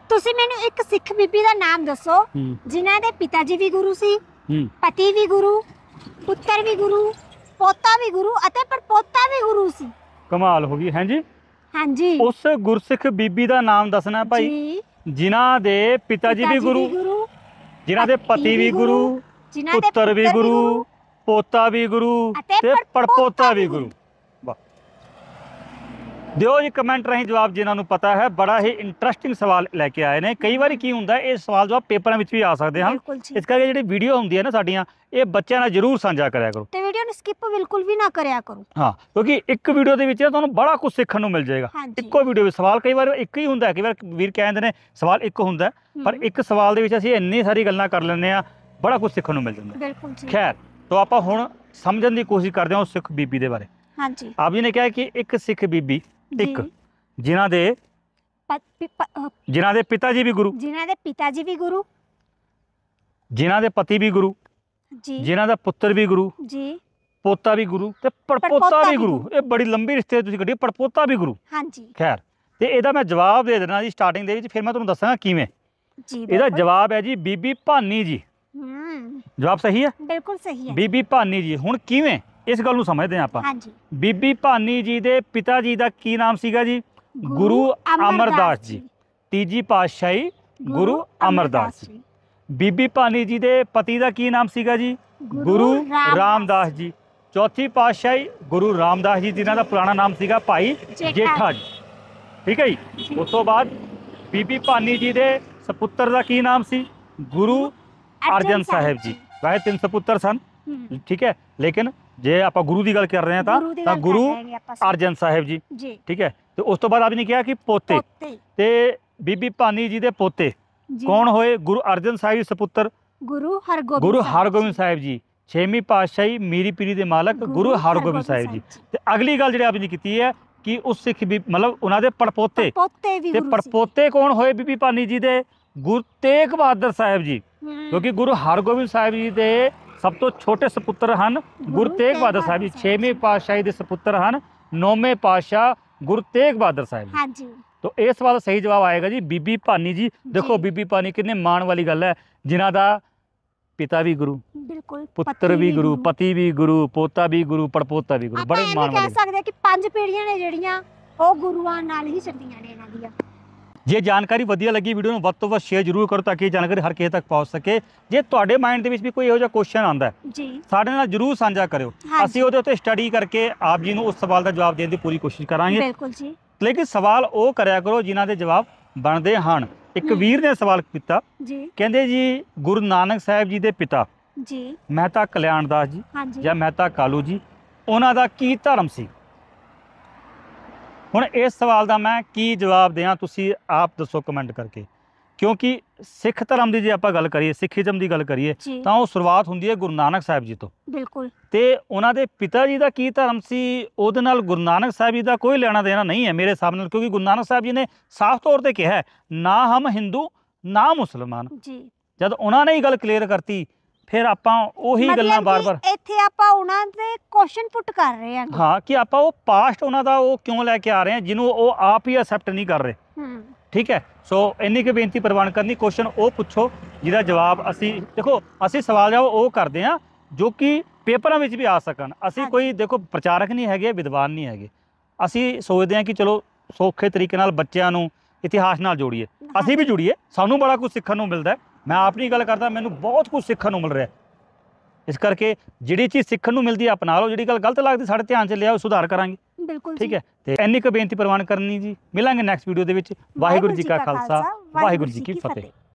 ਤੁਸੀਂ ਮੈਨੂੰ ਇੱਕ ਸਿੱਖ ਬੀਬੀ ਦਾ ਨਾਮ ਦੱਸੋ ਜਿਨ੍ਹਾਂ ਦੇ ਪਿਤਾ ਜੀ ਵੀ ਗੁਰੂ ਸੀ, ਪਤੀ ਵੀ ਗੁਰੂ, ਪੁੱਤਰ ਵੀ ਗੁਰੂ, ਪੋਤਾ ਵੀ ਗੁਰੂ ਅਤੇ ਪੜਪੋਤਾ ਵੀ ਗੁਰੂ ਸੀ। ਕਮਾਲ ਹੋ ਗਈ। ਹਾਂਜੀ ਹਾਂਜੀ, ਉਸ ਗੁਰਸਿੱਖ ਬੀਬੀ ਦਾ ਨਾਮ ਦੱਸਣਾ ਭਾਈ ਜਿਨ੍ਹਾਂ ਦੇ ਪਿਤਾ ਜੀ ਵੀ ਗੁਰੂ, ਜਿਨ੍ਹਾਂ ਦੇ ਪਤੀ ਵੀ ਗੁਰੂ, ਪੁੱਤਰ ਵੀ ਗੁਰੂ, ਪੋਤਾ ਵੀ ਗੁਰੂ ਤੇ ਪੜਪੋਤਾ ਵੀ ਗੁਰੂ। ਦਿਓ ਜੀ ਕਮੈਂਟ ਰਾਹੀਂ ਜਵਾਬ ਜਿਨ੍ਹਾਂ ਨੂੰ ਪਤਾ ਹੈ। ਬੜਾ ਹੀ ਇੰਟਰਸਟਿੰਗ ਸਵਾਲ ਲੈ ਕੇ ਆਏ ਨੇ। ਕਈ ਵਾਰੀ ਕੀ ਹੁੰਦਾ ਇਹ ਸਵਾਲ ਜਵਾਬ ਪੇਪਰਾਂ ਵਿੱਚ ਵੀ ਆ ਸਕਦੇ ਹਨ, ਇਸ ਕਰਕੇ ਜਿਹੜੀ ਵੀਡੀਓ ਹੁੰਦੀ ਹੈ ਨਾ ਸਾਡੀਆਂ, ਇਹ ਬੱਚਿਆਂ ਨਾਲ ਜ਼ਰੂਰ ਸਾਂਝਾ ਕਰਿਆ ਕਰੋ ਤੇ ਵੀਡੀਓ ਨੂੰ ਸਕਿਪ ਬਿਲਕੁਲ ਵੀ ਨਾ ਕਰਿਆ ਕਰੋ। ਹਾਂ, ਕਿਉਂਕਿ ਇੱਕ ਵੀਡੀਓ ਦੇ ਵਿੱਚ ਤੁਹਾਨੂੰ ਬੜਾ ਕੁਝ ਸਿੱਖਣ ਨੂੰ ਮਿਲ ਜਾਏਗਾ। ਇੱਕੋ ਵੀਡੀਓ ਵਿੱਚ ਸਵਾਲ ਕਈ ਵਾਰ ਇੱਕ ਹੀ ਹੁੰਦਾ, ਕਈ ਵਾਰ ਵੀਰ ਕਹਿੰਦੇ ਨੇ ਸਵਾਲ ਇੱਕ ਹੁੰਦਾ, ਪਰ ਇੱਕ ਸਵਾਲ ਦੇ ਵਿੱਚ ਅਸੀਂ ਇੰਨੀ ਸਾਰੀ ਗੱਲਾਂ ਕਰ ਲੈਂਦੇ ਆ, ਬੜਾ ਕੁਝ ਸਿੱਖਣ ਨੂੰ ਮਿਲ ਜਾਂਦਾ। ਬਿਲਕੁਲ ਜੀ। ਖੈਰ, ਤਾਂ ਆਪਾਂ ਹੁਣ ਸਮਝਣ ਦੀ ਕੋਸ਼ਿਸ਼ ਕਰਦੇ ਹਾਂ ਉਸ ਸਿੱਖ ਬੀਬੀ ਦੇ ਬਾਰੇ। ਹਾਂਜੀ, ਆਪ ਜੀ ਨੇ ਕਿਹਾ ਕਿ ਇੱਕ ਸਿੱਖ ਬੀਬੀ, ਇੱਕ ਜਿਨ੍ਹਾਂ ਦੇ ਪਿਤਾ ਜੀ ਵੀ ਗੁਰੂ, ਜਿਨ੍ਹਾਂ ਦੇ ਪਿਤਾ ਜੀ ਵੀ ਗੁਰੂ, ਜਿਨ੍ਹਾਂ ਦੇ ਪਤੀ ਵੀ ਗੁਰੂ ਜੀ, ਜਿਨ੍ਹਾਂ ਦਾ ਪੁੱਤਰ ਵੀ ਗੁਰੂ ਜੀ, ਪੋਤਾ ਵੀ ਗੁਰੂ ਤੇ ਪੜਪੋਤਾ ਵੀ ਗੁਰੂ। ਇਹ ਬੜੀ ਲੰਬੀ ਰਿਸ਼ਤੇ ਤੁਸੀਂ ਕੱਢੀ, ਪੜਪੋਤਾ ਵੀ ਗੁਰੂ। ਹਾਂਜੀ, ਖੈਰ, ਤੇ ਇਹਦਾ ਮੈਂ ਜਵਾਬ ਦੇ ਦੇਣਾ ਜੀ ਸਟਾਰਟਿੰਗ ਦੇ ਵਿੱਚ, ਫਿਰ ਮੈਂ ਤੁਹਾਨੂੰ ਦੱਸਾਂਗਾ ਕਿਵੇਂ ਜੀ। ਇਹਦਾ ਜਵਾਬ ਹੈ ਜੀ ਬੀਬੀ ਭਾਨੀ ਜੀ। ਜਵਾਬ ਸਹੀ ਹੈ? ਬਿਲਕੁਲ ਸਹੀ ਹੈ, ਬੀਬੀ ਭਾਨੀ ਜੀ। ਹੁਣ ਕਿਵੇਂ, ਇਸ ਗੱਲ ਨੂੰ ਸਮਝਦੇ ਹਾਂ ਆਪਾਂ। ਬੀਬੀ ਭਾਨੀ ਜੀ ਦੇ ਪਿਤਾ ਜੀ ਦਾ ਕੀ ਨਾਮ ਸੀਗਾ ਜੀ? ਗੁਰੂ ਅਮਰਦਾਸ ਜੀ, ਤੀਜੀ ਪਾਤਸ਼ਾਹੀ ਗੁਰੂ ਅਮਰਦਾਸ ਜੀ। ਬੀਬੀ ਭਾਨੀ ਜੀ ਦੇ ਪਤੀ ਦਾ ਕੀ ਨਾਮ ਸੀਗਾ ਜੀ? ਗੁਰੂ ਰਾਮਦਾਸ ਜੀ, ਚੌਥੀ ਪਾਤਸ਼ਾਹੀ ਗੁਰੂ ਰਾਮਦਾਸ ਜੀ, ਜਿਨ੍ਹਾਂ ਦਾ ਪੁਰਾਣਾ ਨਾਮ ਸੀਗਾ ਭਾਈ ਜੇਠਾ ਜੀ। ਠੀਕ ਹੈ ਜੀ। ਉਸ ਤੋਂ ਬਾਅਦ ਬੀਬੀ ਭਾਨੀ ਜੀ ਦੇ ਸਪੁੱਤਰ ਦਾ ਕੀ ਨਾਮ ਸੀ? ਗੁਰੂ ਅਰਜਨ ਸਾਹਿਬ ਜੀ। ਵੈਸੇ 3 ਸਪੁੱਤਰ ਸਨ, ਠੀਕ ਹੈ, ਲੇਕਿਨ ਜੇ ਆਪਾਂ ਗੁਰੂ ਦੀ ਗੱਲ ਕਰ ਰਹੇ ਹਾਂ ਤਾਂ ਗੁਰੂ ਅਰਜਨ ਸਾਹਿਬ ਜੀ। ਠੀਕ ਹੈ। ਤੇ ਉਸ ਤੋਂ ਬਾਅਦ ਆਪ ਨੇ ਕਿਹਾ ਕਿ ਪੋਤੇ, ਤੇ ਬੀਬੀ ਭਾਨੀ ਜੀ ਦੇ ਪੋਤੇ ਕੌਣ ਹੋਏ? ਗੁਰੂ ਅਰਜਨ ਸਾਹਿਬ ਜੀ ਸਪੁੱਤਰ ਗੁਰੂ ਹਰਗੋਬਿੰਦ ਸਾਹਿਬ ਜੀ, 6ਵੀਂ ਪਾਤਸ਼ਾਹੀ ਮੀਰੀ ਪੀਰੀ ਦੇ ਮਾਲਕ ਗੁਰੂ ਹਰਗੋਬਿੰਦ ਸਾਹਿਬ ਜੀ। ਤੇ ਅਗਲੀ ਗੱਲ ਜਿਹੜੀ ਆਪ ਨੇ ਕੀਤੀ ਹੈ ਕਿ ਉਸ ਸਿੱਖ ਵੀ ਮਤਲਬ ਉਹਨਾਂ ਦੇ ਪੜਪੋਤੇ, ਤੇ ਪੜਪੋਤੇ ਕੌਣ ਹੋਏ ਬੀਬੀ ਭਾਨੀ ਜੀ ਦੇ? ਗੁਰੂ ਤੇਗ ਬਹਾਦਰ ਸਾਹਿਬ ਜੀ, ਕਿਉਂਕਿ ਗੁਰੂ ਹਰਗੋਬਿੰਦ ਸਾਹਿਬ ਜੀ ਦੇ ਸਭ ਤੋਂ ਛੋਟੇ ਸਪੁੱਤਰ ਹਨ ਗੁਰੂ ਤੇਗ ਬਹਾਦਰ ਸਾਹਿਬ ਜੀ। 6ਵੀਂ ਪਾਤਸ਼ਾਹੀ ਦੇ ਸਪੁੱਤਰ ਹਨ 9ਵੇਂ ਪਾਤਸ਼ਾਹ ਗੁਰੂ ਤੇਗ ਬਹਾਦਰ ਸਾਹਿਬ ਜੀ। तो इस सवाल का सही जवाब आएगा जी बीबी भानी जी। देखो बीबी भानी कितने मान वाली गल है, जिन्हां दा पिता भी गुरु, बिल्कुल, पुत्र भी गुरु, पति भी गुरु, पोता भी गुरु, पड़पोता भी गुरु। बड़े मान वाली कह सकदे कि 5 पीढ़ियां ने ਜਿਹੜੀਆਂ ਉਹ ਗੁਰੂਆਂ ਨਾਲ ਹੀ ਚੱਲੀਆਂ ਨੇ ਇਹਨਾਂ ਦੀਆਂ। ਜੇ ਜਾਣਕਾਰੀ ਵਧੀਆ ਲੱਗੀ ਵੀਡੀਓ ਨੂੰ ਵੱਧ ਤੋਂ ਵੱਧ ਸ਼ੇਅਰ ਜ਼ਰੂਰ ਕਰੋ ਤਾਂ ਕਿ ਇਹ ਜਾਣਕਾਰੀ ਹਰ ਕਿਸੇ ਤੱਕ ਪਹੁੰਚ ਸਕੇ। ਜੇ ਤੁਹਾਡੇ ਮਾਈਂਡ ਦੇ ਵਿੱਚ ਵੀ ਕੋਈ ਇਹੋ ਜਿਹਾ ਕੁਐਸਚਨ ਆਉਂਦਾ ਜੀ, ਸਾਡੇ ਨਾਲ ਜ਼ਰੂਰ ਸਾਂਝਾ ਕਰਿਓ। ਅਸੀਂ ਉਹਦੇ ਉੱਤੇ ਸਟੱਡੀ ਕਰਕੇ ਆਪ ਜੀ ਨੂੰ ਉਸ ਸਵਾਲ ਦਾ ਜਵਾਬ ਦੇਣ ਦੀ ਪੂਰੀ ਕੋਸ਼ਿਸ਼ ਕਰਾਂਗੇ। ਬਿਲਕੁਲ ਜੀ। लेकिन सवाल वो कराया करो जिन्हां दे जवाब बनते हैं। एक वीर ने सवाल किया जी, कहते जी गुरु नानक साहब जी दे पिता जी मेहता कल्याण दास जी या मेहता कालू जी, उन्हां दा की धर्म सी? हुण इस सवाल का मैं की जवाब दें, तुसी आप दसो कमेंट करके। क्योंकि सिख धर्म की जे आपां गल करिए, सिखिज्म की गल करिए तो वो शुरुआत हुंदी है गुरु नानक साहब जी तो। बिल्कुल। ते उन्हां दे पिता जी का की धर्म सी, उहदे नाल गुरु नानक साहब जी का कोई लेना देना नहीं है मेरे हिसाब नाल, क्योंकि गुरु नानक साहब जी ने साफ तौर पर कहा है ना हम हिंदू ना मुसलमान जी। जब उन्होंने ही गल क्लीयर करती फिर आपां ओही गल्लां बार-बार इत्थे आपां उन्हां दे क्वेश्चन पुट कर रहे हैं। हाँ, कि आपां वो पास्ट उन्हां दा वो क्यों लैके आ रहे हैं जिन्हों वो आप ही एक्सेप्ट नहीं कर रहे। ठीक है। सो इन्नी की बेनती प्रवान करनी, क्वेश्चन वो पूछो जिहदा जवाब असी देखो असी सवाल जवाब वो करते हैं जो कि पेपरों में भी आ सकन। असी कोई देखो प्रचारक नहीं है, विद्वान नहीं है। असी सोचते हैं कि चलो सौखे तरीके नाल बच्चों नूं इतिहास नाल जोड़िए, असी भी जुड़िए, सानू बड़ा कुछ सीखण नूं मिलदा है। मैं अपनी गल करदा, मैनूं बहुत कुछ सीखण नूं मिल रहा है। इस करके जिहड़ी चीज़ सीखण नूं मिलदी है अपना लो, जिहड़ी गल गलत लगदी साडे ध्यान च लिआओ, सुधार करांगे। बिल्कुल। ठीक है। तो इन्नी क बेनती प्रवान करनी जी। मिलांगे नैक्सट वीडियो दे विच। वाहिगुरू जी का खालसा, वाहिगुरू जी की फतेह।